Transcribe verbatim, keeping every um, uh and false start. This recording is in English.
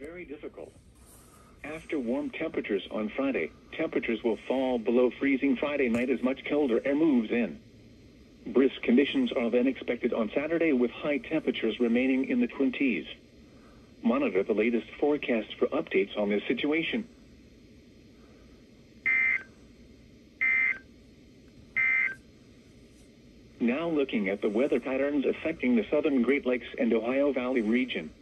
very difficult. After warm temperatures on Friday, temperatures will fall below freezing Friday night as much colder air moves in. Brisk conditions are then expected on Saturday with high temperatures remaining in the twenties. Monitor the latest forecast for updates on this situation. Now looking at the weather patterns affecting the southern Great Lakes and Ohio Valley region.